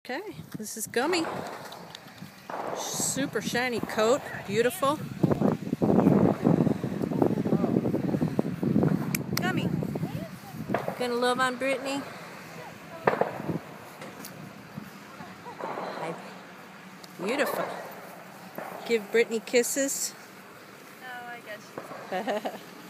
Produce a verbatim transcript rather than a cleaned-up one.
Okay, this is Gummy. Super shiny coat, beautiful. Gummy, gonna love on Brittany? Hi. Beautiful. Give Brittany kisses. No, I guess she's